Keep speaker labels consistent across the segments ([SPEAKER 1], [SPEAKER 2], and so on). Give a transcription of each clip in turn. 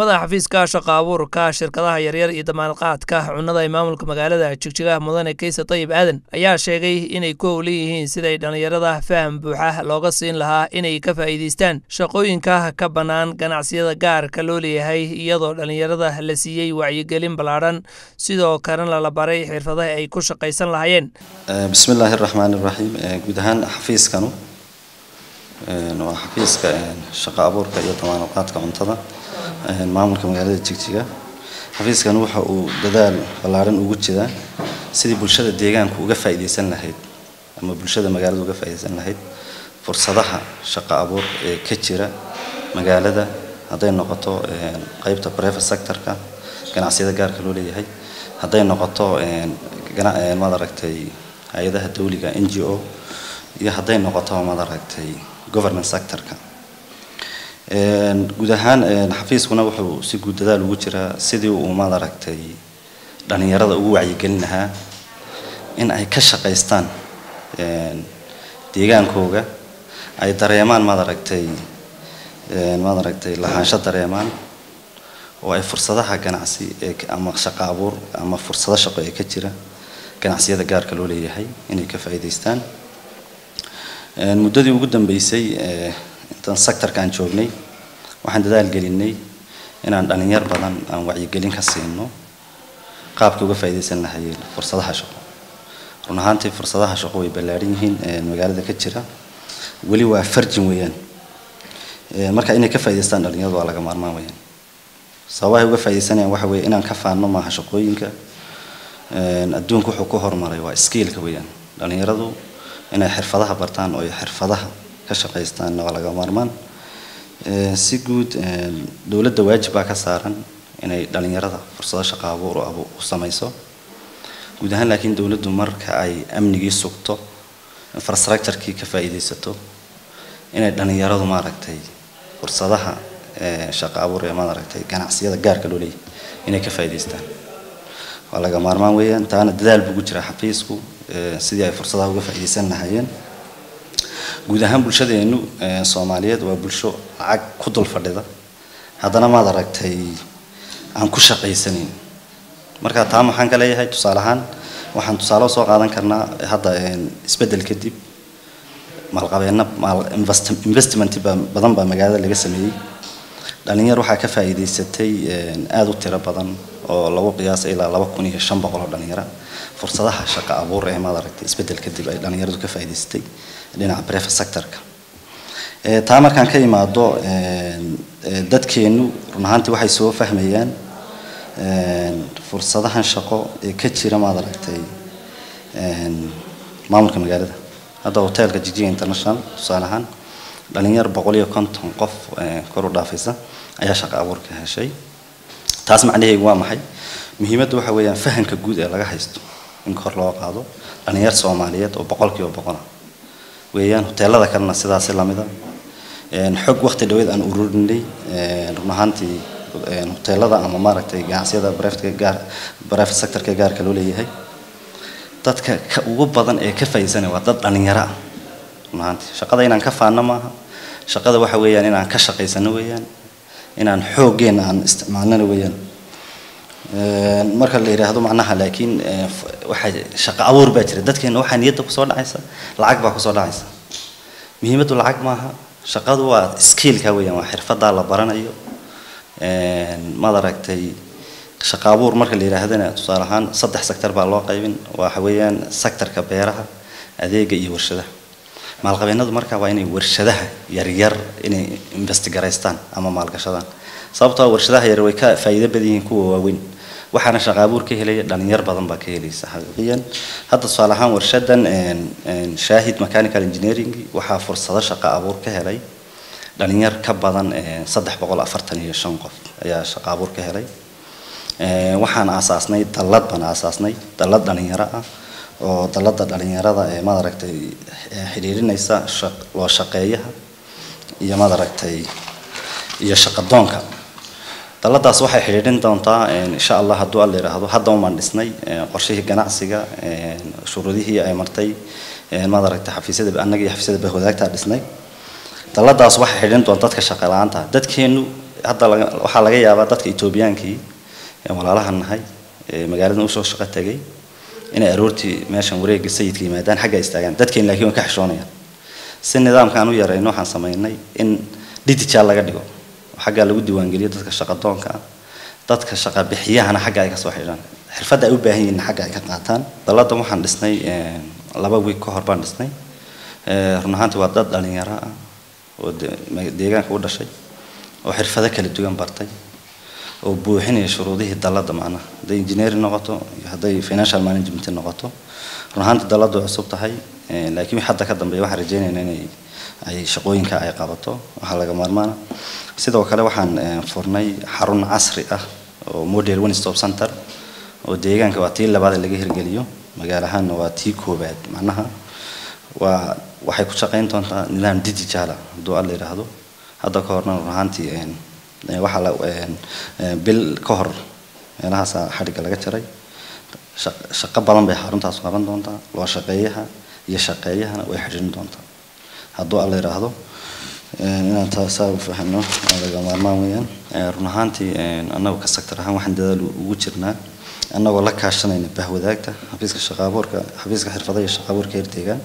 [SPEAKER 1] madaxa xafiiska shaqo abuurka shirkadaha yaryar iyo damaanadqaadka cunnada ee maamulka magaalada Jigjiga Mudane Kaysa Tayyib Aadan ayaa sheegay inay ku leeyihiin siday dhalinyarada faham buuxa looga siin lahaa inay ka faa'iideystaan shaqooyinka ka banaan ganacsiyada gaarka loo leeyahay iyadoo dhalinyarada la siiyay wacyigelin balaaran sidoo kalena la baray xirfadaha ay ku shaqaysan lahaayeen.
[SPEAKER 2] Bismillahir Rahmanir Rahim. Guud ahaan xafiiskanu waa xafiiska shaqo abuurka iyo damaanadqaadka cuntada maamulka magaalada Jigjiga. xafiiskan waxa uu dadaal balaaran ugu jiraa sidii bulshada deegaanka uga faa'iideysan lahayd ama bulshada magaalada uga faa'iideysan lahayd fursadaha shaqo abuur ee ka jira magaalada haday noqoto qaybta private sector-ka ganacsiyada gaarka loo leeyahay haday noqoto madaragtay hay'adaha dawliga NGO iyo haday noqoto madaragtay government sector-ka guud ahaan xafiiskuna wuxuu si guud dadaal ugu jiraa sidii uu madaragtay dhalinyarada ugu wacyigelin lahaa in ay ka shaqaystaan deegaankooga ay dareemaan madaragtay lahaansho dareemaan oo ay fursadaha ganacsi ama shaqo abuur ama fursado shaqo ee ka jira ganacsiyada gaarka loo leeyahay inay ka faa'iideystaan. muddadii ugu dambeysay intaan sector-kan joognay waxaan dadaal gelinay inaan dhalinyar badan aan wacyigelin ka siino qaabka uga faa'iideysan lahaayeen fursadaha shaqo. run ahaantii fursadaha shaqo way ballaaran yihiin magaalada ka jira wali waa farjin weeyaan marka inay ka faa'iideystaan dhalinyaradu waa laga maarmaan weeyaan. sababaha uga faa'iideysanayaan waxa weeye inaan ka faano maaha shaqooyinka adduunku wuxuu ku horumaray waa skill-ka weeyaan. dhalinyaradu inay xirfadaha bartaan oo xirfadaha ka shaqaystaan waa laga maarmaan. si guud dawladda waajib baa ka saaran inay dhalinyarada fursado shaqo abuur u samayso guud ahaan laakiin dawladdu marka ay amnigii sugto infrastructure-kii ka faa'iideysato inay dhalinyaradu maaragtay fursadaha shaqo abuur ee maaragtay ganacsiyada gaarka loo leeyahay inay ka faa'iideystaan waa laga maarmaan weeyaan. taana dadaal buu jira xafiisku sidii ay fursadaha uga faa'iideysan lahaayeen. guud ahaan bulshadeenu Soomaaliyeed waa bulsho lacag ku dul fadhida haddana maaragtay aan ku shaqaysanin. marka taa maxaan ka leeyahay tusaale ahaan waxaan tusaale soo qaadan karnaa hadda isbedel kadib maalqabeena investment badan baa magaalada laga sameeyay. dhalinyar waxaa ka faa'iideysatay aad u tiro badan oo lagu qiyaasay ilaa 2500 oo dhalinyaro fursadaha shaqo abuur ee madaragtay isbedel kadib ay dhalinyaradu ka faa'iideystay dhinaca private sector-ka. taa markaan ka imaado dadkeenu run ahaantii waxay soo fahmayaan fursadahan shaqo ee ka jira madaragtay maamulka magaalada. hadda hotelka Jigjiga International tusaale ahaan dhalinyar 150 qof kor u dhaafaysa ayaa shaqo abuur ka heshay. taas macnaheedu waa maxay? muhiimaddu waxa weeyaan fahamka guud ee laga haysto in kor loo qaado dhalinyar Soomaaliyeed oo 100% weeyaan. hoteelada kalena sidaas la mid ah xog waqti dhaweed aan ururinay run ahaantii hoteelada ama maaragtay ganacsiyada private sector-ka gaarka loo leeyahay dadka ugu badan ee ka faa'iideysanaya waa dad dhalinyaro ah. run ahaantii shaqada inaan ka faano maaha shaqada waxa weeyaan inaan ka shaqaysano weeyaan inaan xooggeena aan isticmaalnana weeyaan. marka la yiraahdo macnaha laakiin waxa shaqo abuur baa jira dadkeena waxa niyadda ku soo dhacaysa lacag baa ku soo dhacaysa. muhiimaddu lacag maaha shaqadu waa skill-ka weeyaan waa xirfada la baranayo madaragtay shaqo abuur marka la yiraahdana tusaale ahaan 3 sector baa loo qaybin waxa weeyaan sector-ka beeraha adeega iyo warshadaha. maalqabeennadu marka waa inay warshadaha yaryar inay invest gareystaan ama maalgashadaan sababtoo warshadaha yar way ka faa'iido badan yihiin kuwa waaweyn waxaana shaqo abuur ka helay dhalinyar badan baa ka helaysa xaqiiqiyan. hadda tusaale ahaan warshadan Shaahid Mechanical Engineering waxaa fursado shaqo abuur ka helay dhalinyar ka badan 345 qof ayaa shaqo abuur ka helay. waxaan aasaasnay dallad dhalinyaro ah oo dallada dhalinyarada ee madaragtay xiriirinaysa loo shaqeeyaha iyo madaragtay iyo shaqo doonka. dalladaas waxay xiriirin doontaa insha Allah hadduu alla yiraahdo hadda uma dhisnay qorshihii ganacsiga shuruudihii ay martay madaragtay xafiisyada annaga iyo xafiisyada wadaagta dhisnay. dalladaas waxay xiriirin doontaa dadka shaqo la'aanta dadkeenu hadda waxa laga yaabaa dadka Ethiopiankii walaalahan nahay magaalada u soo shaqo tagay inay aroortii meeshan wareegga sayidka yimaadaan xagga istaagaan dadkeen laakiin ka xishoonayaan si nidaamkan u yareyno waxaan sameynay in digital laga dhigo xagga lagu diiwaan geliyo dadka shaqo doonka dadka shaqo bixiyahana xagga ay ka soo xidhaan xirfadda ay u baahan yihiin xagga ay ka qaataan dalada waxaan dhisnay 2 week ka hor baan dhisnay run ahaantii waa dad dhalinyaro ah oo deegaanka u dhashay oo xirfado kala duwan bartay oo buuxinaya shuruudihii dalada macna haday engineering noqoto iyo haday financial management noqoto run ahaantii daladu cusub tahay laakiin hadda ka dambeeya waxaan rajaynaynaa inay ay shaqooyinka ay qabato waxa laga maarmaana sidoo kale waxaan furnay xarun casri ah oo model one stop center oo deegaanka waa tii labaad laga hirgeliyo magaalahan waa tii koobaad macnaha waxay ku shaqeyn doontaa nidaam digital ah doo alla yiraahdo hadda ka horna run ahaantii waxa la bil ka hor meelahaas xariga laga jaray shaqo badan bay xaruntaas qaban doontaa loo shaqeeyaha iyo shaqeeyahana way xiriirin doontaa hadduu alla yiraahdo inaan taas u fahano laga maarmaan weeyaan run ahaantii annagu ka sector ahaan waxaan dadaal ugu jirnaa annagoo la kaashanayna bahwadaagta xafiiska shaqo abuurka xafiiska xirfadaha iyo shaqo abuurka deegaan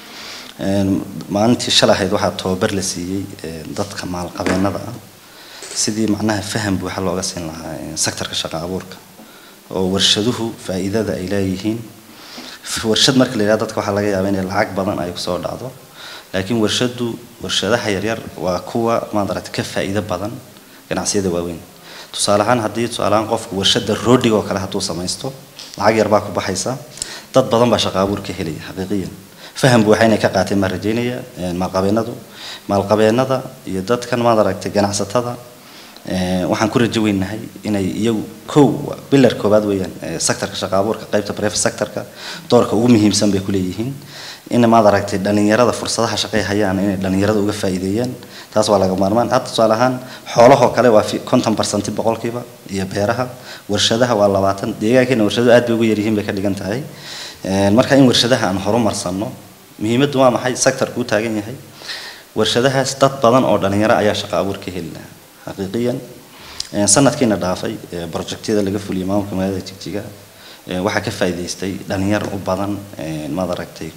[SPEAKER 2] maalintii shalahayd waxa tababar la siiyay dadka maal qabeennada ah sidii macnaha faham buuxa looga siin lahaa sectorka shaqo abuurka oo warshaduhu faa'iidada ay leeyihiin warshad marka la yiraahdo dadka waxa laga yaabaa in lacag badan ay ku soo dhacdo laakiin warshadaha yaryar waa kuwa maaragtay ka faa'iido badan ganacsiyada waaweyn tusaale ahaan haddii tusaale ahaan qofku warshada roodhiga oo kale hadduu samaysto lacag yar baa ku baxaysa dad badan baa shaqo abuur ka helaya xaqiiqiyan faham buuxa inay ka qaateen ma rajaynaya maalqabeennada iyo dadkan maaragtay ganacsatada waxaan ku rajo weynahay inay iyagu bilar koobaad weeyaan sectorka shaqo abuurka qaybta private sectorka doorka ugu muhiimsan bay ku leeyihiin in maaragtay dhalinyarada fursadaha shaqo hayaan inay dhalinyarada uga faa'iideeyaan taas waa laga maarmaan hadda tusaale ahaan xoolaha kale waa 50% boqolkiiba iyo beeraha warshadaha waa 20 deegaankeena warshadu aad bay ugu yar yihiin bay ka dhigan tahay marka in warshadaha aan horumarsano muhiimaddu waa maxay sectorku taagan yahay warshadahaas dad badan oo dhalinyaro ayaa shaqo abuur ka helina حقيقيا sanadkiina dhaafay projectyada laga fuliyay maamulka magaalada Jigjiga waxa ka faa'iideystay dhalinyaro u badan ma aragtay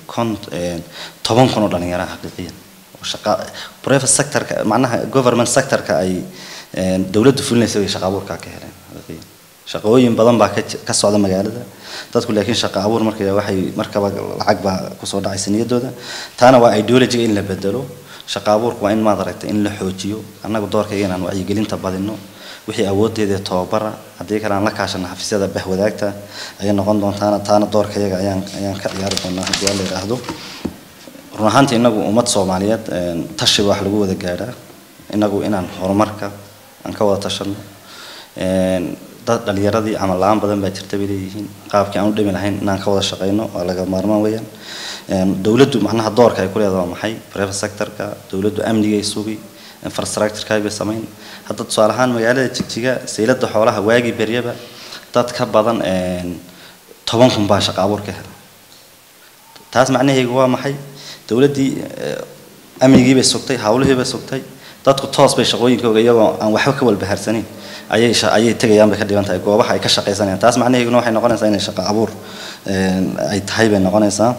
[SPEAKER 2] 10 kun oo dhalinyaro xaqiiqiyan oo shaqo private sector macnaha government sector ka ay dawladdu fulinayso shaqo abuurka ka heleen xaqiiqiyan shaqooyin badan baa ka socda magaalada dadku laakiin shaqo abuur waxay markaba lacag baa ku soo dhacay sanadooda taana waa ideology in la bedelo shaqo abuurku waa in ma aragtay in la xoojiyo annagu doorkayga inaan wacyigelinta badino wixii awoodeeda tababara hadii kale aan la kaashano xafiisyada bahwadaagta ay noqon doontaana taana doorkayga ayaan ka ciyaari doonaa hadii la yiraahdo run ahaantii inagu ummad Soomaaliyeed tashi wax lagu wada gaaraa inagu inaan horumarka aan ka wada tashano dad dhalinyaradii amal la'aan badan baa jirta bay leeyihiin qaabkii aan u dhimi lahayn inaan ka wada shaqeyno waa laga maarmaan weeyaan dawladdu macnaha doorka ay ku leedahay maxay private sector-ka dawladdu amniga ay sugi infrastructure-ka ay sameyn hadda tusaale ahaan magaalada Jigjiga seylada xoolaha waagi beryaba dad ka badan 10 kun baa shaqo abuur ka helay taas macnaheedu waa maxay dawladdii amnigii bay sugtay hawlihii bay sugtay dadku toos bay shaqooyinkooda iyagoo aan waxba ka walbahaarsanin ayay tagayaan bay ka dhigan tahay goobaha ay ka shaqeysanayaan taas macnaheedu waxay noqonaysaa in shaqo abuur ay tahay bay noqonaysaa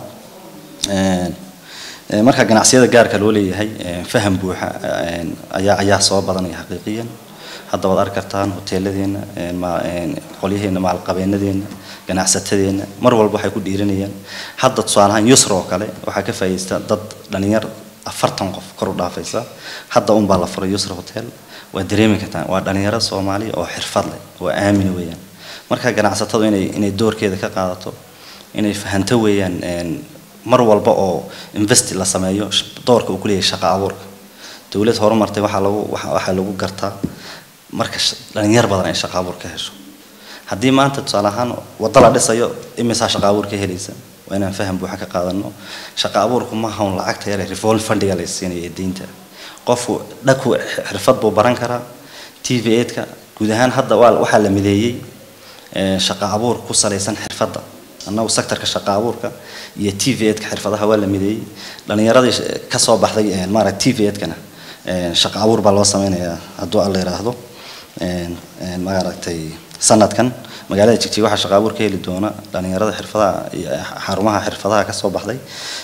[SPEAKER 2] marka ganacsiyada gaarka loo leeyahay faham buuxa ayaa soo badanaya xaqiiqiyan hadda wad arkartaan hoteeladeena qolyaheena maal qabeenadeena ganacsatadeena mar walba waxay ku dhiiranayaan hadda tusaalahan yusra oo kale waxa ka faa'iideysta dad dhalinyar 40 qof kor u dhaafaysa hadda baa la furay yusra hotel waa dareemi kartaan waa dhalinyaro Soomaali oo xirfad leh oo aamin weeyaan marka ganacsatadu inay doorkeeda ka qaadato inay fahanto weeyaan mar walba oo invest la sameeyo doorka uu ku leeyahay shaqo abuurka dawlad horumartay waxa lagu gartaa marka dhalinyar badan ay shaqo abuur ka hesho haddii maanta tusaale ahaan wada la dhisayo imisa shaqo abuur ka helaysa waa inaan faham buuxa ka qaadano shaqo abuurku ma ahan lacagta yar revolve fundiga la siinayo deynta qofku dhaku xirfad buu baran karaa TV8ka guud ahaan hadda waxa la mideeyay shaqo abuur ku saleysan xirfadda annagu sectorka shaqo abuurka iyo TV8ka xirfadaha waa la mideeyay dhalinyaradii ka soo baxday maarag TV8kana shaqo abuur baa loo sameeyaa hadduu alla yiraahdo maaragtay sanadkan magaalada Jigjiga waxa shaqo abuur ka heli doona dhalinyarada xirfadaha iyo xarumaha xirfadaha ka soo baxday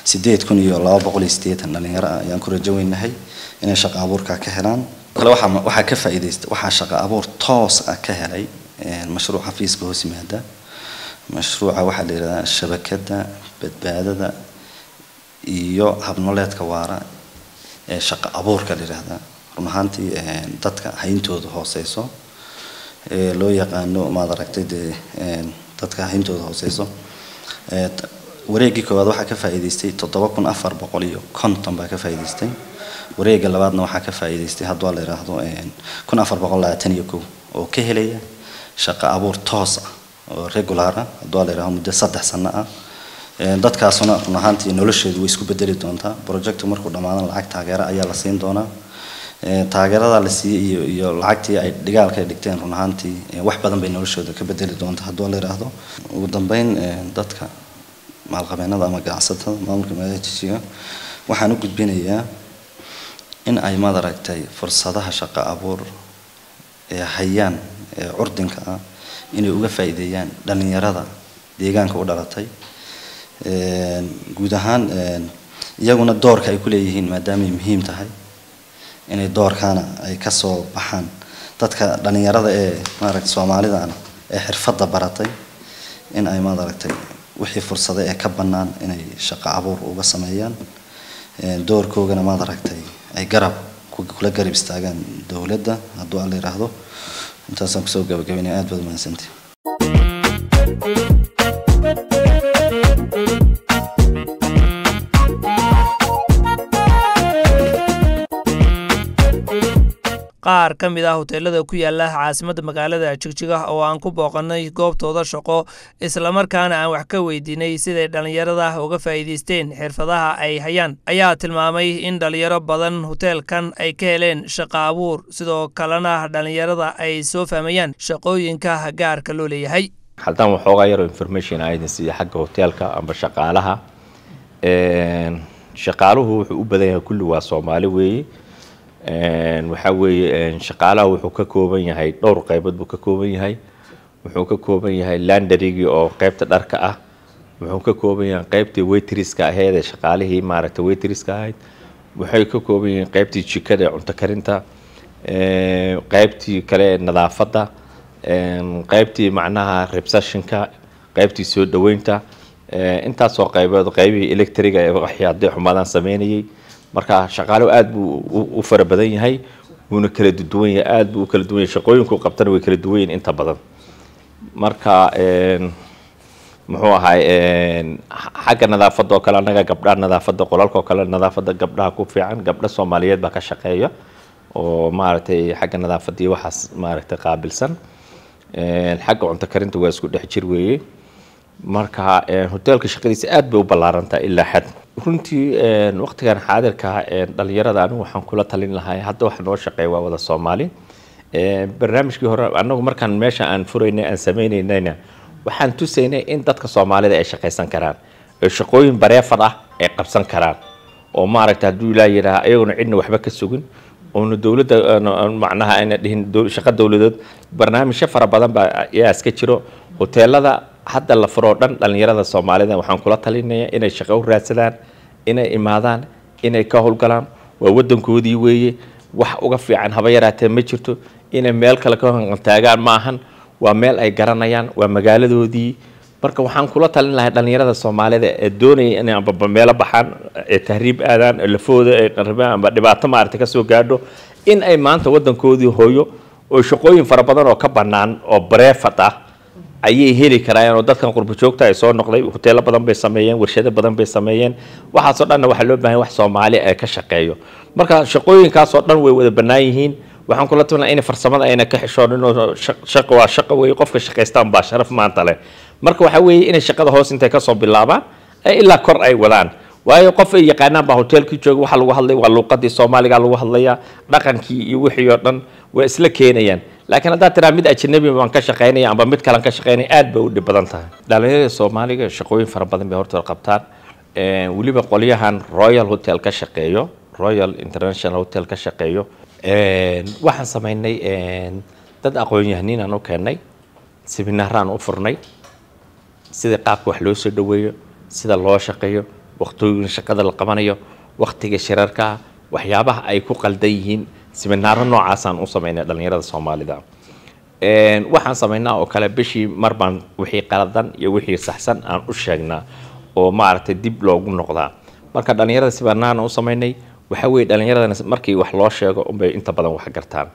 [SPEAKER 2] 8280 dhalinyaro ayaan ku rajaynahay inay shaqo abuurka ka helaan kale waxa ka faa'iideystay waxa shaqo abuur toos ah ka helay mashruuc xafiiska hoos yimaada mashruuca waxa la yiraahdaa shabakada badbaadada iyo habnoleedka waara ee shaqo abuurka la yiraahdaa run ahaantii dadka hayntooda hooseyso loo yaqaano maad aragtay dadka hayntooda hooseyso wareegii koowaad waxa ka faa'iideystay 7450 baa ka faa'iideystay wareegga labaadna waxa ka faa'iideystay haddii la yiraahdo 1421 oo ka helaya shaqo abuur toos ah oo regular ah haddii la yiraahdo muddo 3 sano ah dadkaasuna run ahaantii noloshoodu way isku bedeli doontaa project markuu dhamaado lacag taageero ayaa la siin doonaa taageerada la siiyay iyo lacagtii ay dhigaalka dhigteen run ahaantii wax badan bay noloshooda ka bedeli doontaa haddii la yiraahdo ugu dambeyn dadka maalqabeennada ama ganacsatada maamulka magaalada Jigjiga waxaan u gudbinayaa in ay madaragtay fursadaha shaqo abuur ee hayaan curdinka ah inay uga faa'iideeyaan dhalinyarada deegaanka u dhalatay guud ahaan iyaguna doorka ay ku leeyihiin maadaama ay muhiim tahay inay doorkana ay ka soo baxaan dadka dhalinyarada ee maaragtay Soomaalida ee xirfadda baratay in ay maaragtay wixii fursado ee ka banaan inay shaqo abuur uga sameeyaan doorkoogana maaragtay ay garab kula garab istaagaan dawladda haddii la yiraahdo intaas aan soo gabagabeynay aad baad mahadsantahay
[SPEAKER 1] qaar ka mid ah hoteelada ku yaala caasimadda magaalada Jigjiga oo aan ku booqanay goobtooda shaqo isla markaana aan wax ka weydiinay sida dhalinyarada uga faa'iideysteen xirfadaha ay hayaan ayaa tilmaamay in dhalinyaro badan hoteelkan ay ka heleen shaqo abuur sidoo kalena dhalinyarada ay soo fahmayaan shaqooyinka gaarka loo leeyahay
[SPEAKER 3] haltan waxoogaa yar information aydan sida xagga hoteelka ama shaqaalaha shaqaaluhu wuxuu u badan yahay kulli waa Soomaali weeye waxa weeye shaqaalaha wuxuu ka kooban yahay dhowr qaybood buu ka kooban yahay wuxuu ka kooban yahay laundry oo qaybta dharka ah wuxuu ka kooban yahay qaybtii waitress-ka ahayd ee shaqaalihii maaragtay waitress-ka ahayd waxay ka kooban yihiin qaybtii jikada ee cunto karinta qaybtii kale nadaafadda qaybtii macnaha reception-ka qaybtii soo dhaweynta intaas oo qaybood qaybihii electric-ga ee waxyaabo xumaadaan sameynayay marka shaqaaluhu aad buu u fara badan yahay wuuna kala duwan yahay aad buu kala duwan yahay shaqooyinku qabtana way kala duwan yihiin inta badan marka muxuu ahay xagga nadaafadda oo kale anaga gabdhaha nadaafadda qolalka oo kale nadaafadda gabdhaha ku fiican gabdha Soomaaliyeed baa ka shaqeeya oo maaragtay xagga nadaafadda iyo waxaas maaragtay qaabilsan xagga cunto karinta waa isku dhex jir weeye marka hoteelka shaqadiisa aad bay u ballaarantaa ilaa xad runtii waqtigan xaadirka dhalinyarada anigu waxaan kula talin lahaa hadda wax noo shaqeeyo waa wada Soomaali barnaamijkii hore anagu markaan meesha aan furaynay aan sameeynayna waxaan tusaynay in dadka Soomaalida ay shaqeysan karaan ee shaqooyin bareefad ah ay qabsan karaan oo maaragtay haduu ilaa yiraahdo ayaguna cidna waxba ka sugin oo dawladda macnaha ayna dhihin shaqo dawladeed barnaamijyo fara badan baa iska jiro hoteelada hadda la furo dhan dhalinyarada Soomaalida waxaan kula talinayaa inay shaqo u raadsadaan inay imaadaan inay ka howlgalaan waa wadankoodii weeye wax uga fiican haba yaraatee ma jirto inay meel kale ka taagaan ma ahan waa meel ay garanayaan waa magaaladoodii marka waxaan kula talin lahaa dhalinyarada Soomaalida ee doonaya inay amba meel baxaan ee tahriib aadaan lafooda ay qarabaan amba dhibaato maartay ka soo gaadho in ay maanta wadankoodii hooyo oo shaqooyin fara badan oo ka banaan oo bareefad ah ayay heli karaan oo dadkan qurbo joogta ay soo noqday hoteelo badan bay sameeyeen warshado badan bay sameeyeen waxaas oo dhan waxa loo baahan wax Soomaali ay ka shaqeeyo marka shaqooyinkaas oo dhan way wada banaan yihiin waxaan kula talinayaa in farsamada ayna ka xishoonin oo shaqo waa shaqo way qofka shaqeystaan baa sharaf maanta leh marka waxa weeye in shaqada hoos intay ka soo bilaabaan ay ilaa kor ay wadaan waayo qof ay yaqaanaan baa hoteelkii jooga waxa lagu hadlay waa luqadii Soomaaliga lagu hadlayaa dhaqankii iyo wixii oo dhan way isla keenayaan laakiin hadda tira mid ajnabi baan ka shaqeynaya amba mid kale ka shaqeynaya aad bay u dhib badan tahay dhalinyarada Soomaaliga shaqooyin fara badan bay horta qabtaan waliba qoliyahan Royal Hotel ka shaqeeyo Royal International Hotel ka shaqeeyo waxaan sameynay dad aqoon-yahaniin aan u keenay seminaaraan u furnay sida qaabka wax loo soo dhaweeyo sida loo shaqeeyo waqtiga shaqada la qabanayo waqtiga shirarka waxyaabaha ay ku qaldan yihiin seminaaro noocaas aan u sameynay dhalinyarada Soomaalida waxaan sameynaa oo kale bishii marban wixii qaladan iyo wixii saxsan aan u sheegnaa oo maaragtay dib loogu noqdaa marka dhalinyarada si banaan u sameynay waxa weey dhalinyarada markii wax loo sheego bay inta badan wax gartaan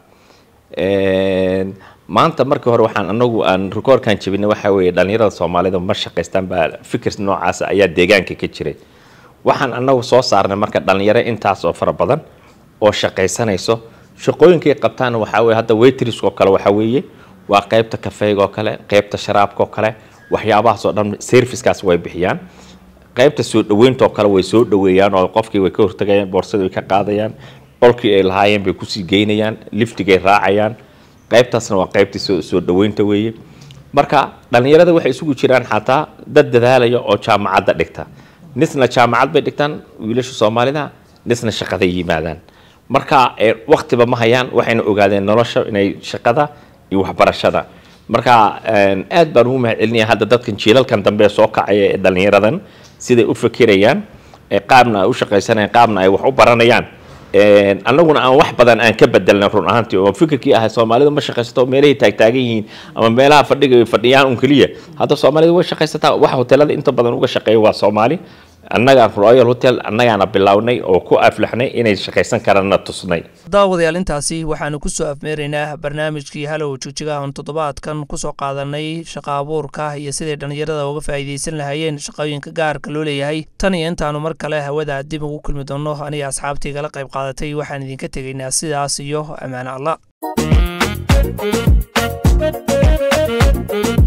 [SPEAKER 3] maanta markii hore waxaan anagu aan record-kan jabinay waxa weey dhalinyarada Soomaalida ma shaqeystaan ba fikir noocaas ayaa deegaanka ka jiray waxaan anagu soo saarnay marka dhalinyaro intaas oo fara badan oo shaqeysanayso shaqooyinkay qabtaan waxa weey hadda waitress oo kale waxa weeye waa qaybta kafeega oo kale qaybta sharaabka oo kale waxyaabahaas oo dhan service-kaas way bixiyaan qaybta soo dhaweynta oo kale way soo dhaweeyaan oo qofkii way ka hortagayaan boorsada way ka qaadayaan qolkii ay lahaayeen bay ku sii geynayaan liftigay raacayaan qaybtaasna waa qaybtii soo dhaweynta weeye marka dhalinyarada waxay isugu jiraan xataa dad dadaalaya oo jaamacadda dhigta nisna jaamacad bay dhigtaan wiilasha Soomaalida nisna shaqada yimaadaan marka waqtiba ma hayaan waxayna ogaadeen nolosha inay shaqada iyo waxbarashada marka aad baan u mahadcelinayaa hadda dadkan jiilalkan dambe soo kacay ee dhalinyaradan siday u fikirayaan qaabna ay u shaqeysanayaan qaabna ay wax u baranayaan annaguna aan wax badan aan ka bedelna run ahaantii oo fikirkii ah Soomaalida ma shaqeysto meelaha taagtaagan yihiin ama meelaha fadhiyaan un kaliya hadda Soomaalida way shaqeysataa wax hoteelada inta badan uga shaqeeyo waa Soomaali annaga Royal Hotel annagana bilawnay oo ku aflaxnay inay shaqeysan karaan tusnay
[SPEAKER 1] daawadayaal intaasi waxaanu ku soo afmeeraynaa barnaamijkii Hello Jigjiga oo toddobaadkan ku soo qaadanay shaqo abuurka iyo sidii dhalinyarada uga faa'iideysan lahaayeen shaqooyinka gaarka loo leeyahay tan iyo intaanu mar kale hawada dib ugu kulmi doono aniga asxaabtayga la qayb qaadatay waxaan idinka tegaynaa sidaas iyo amaan Allah